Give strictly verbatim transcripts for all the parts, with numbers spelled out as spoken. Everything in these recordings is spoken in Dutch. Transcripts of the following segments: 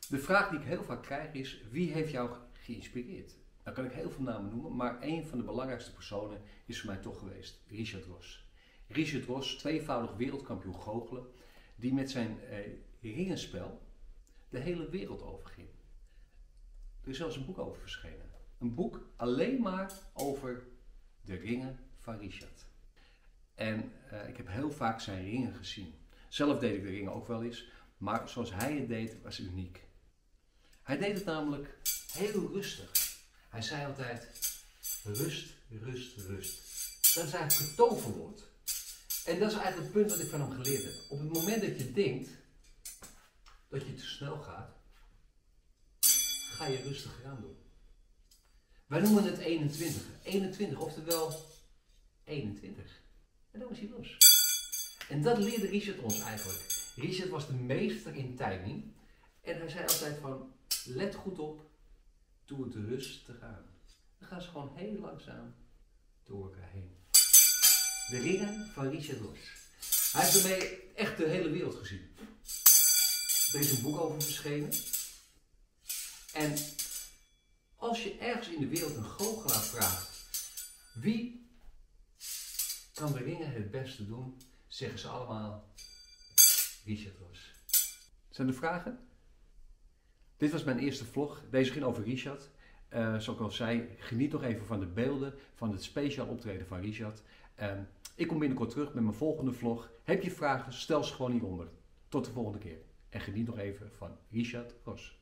De vraag die ik heel vaak krijg is, wie heeft jou geïnspireerd? Dan kan ik heel veel namen noemen, maar een van de belangrijkste personen is voor mij toch geweest Richard Ross. Richard Ross, tweevoudig wereldkampioen goochelen, die met zijn eh, ringenspel de hele wereld overging. Er is zelfs een boek over verschenen. Een boek alleen maar over de ringen van Richard. En uh, ik heb heel vaak zijn ringen gezien. Zelf deed ik de ringen ook wel eens, maar zoals hij het deed was uniek. Hij deed het namelijk heel rustig. Hij zei altijd, rust, rust, rust. Dat is eigenlijk het toverwoord. En dat is eigenlijk het punt wat ik van hem geleerd heb. Op het moment dat je denkt dat je te snel gaat, ga je rustig aan doen. Wij noemen het eenentwintig. eenentwintig, oftewel eenentwintig. En dan was hij los. En dat leerde Richard ons eigenlijk. Richard was de meester in timing. En hij zei altijd van, let goed op, doe het rustig aan. Dan gaan ze gewoon heel langzaam door elkaar heen. De ringen van Richard Ross. Hij heeft ermee echt de hele wereld gezien. Er is een boek over verschenen. En als je ergens in de wereld een goochelaar vraagt, wie kan de ringen het beste doen, zeggen ze allemaal Richard Ross. Zijn er vragen? Dit was mijn eerste vlog. Deze ging over Richard. Uh, zoals ik al zei, geniet nog even van de beelden van het speciaal optreden van Richard. Uh, ik kom binnenkort terug met mijn volgende vlog. Heb je vragen, stel ze gewoon hieronder. Tot de volgende keer. En geniet nog even van Richard Ross.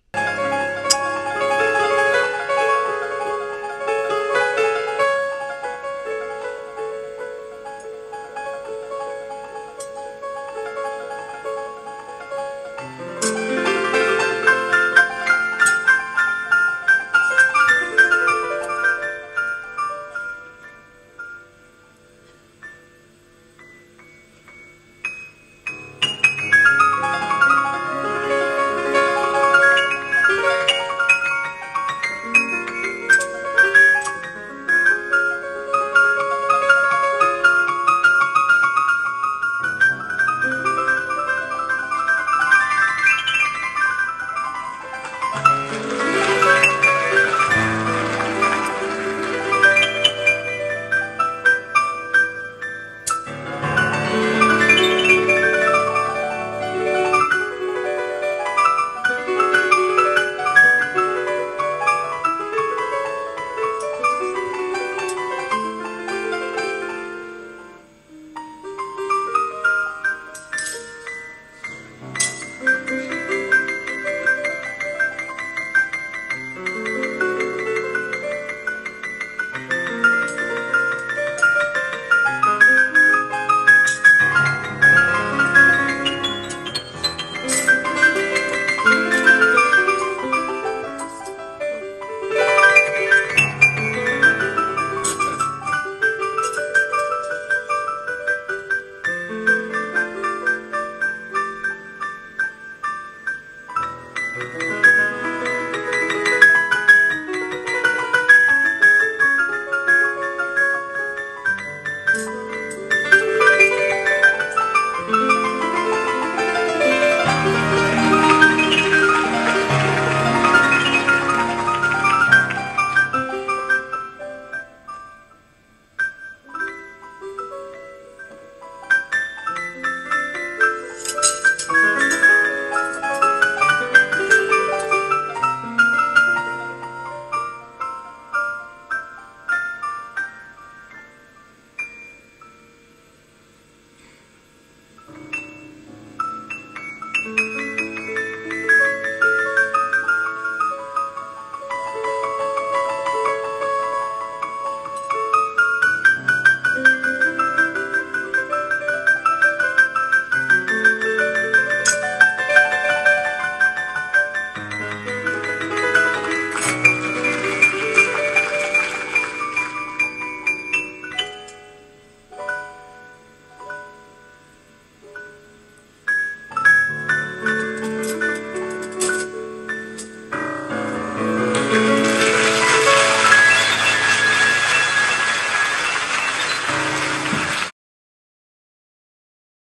Thank you.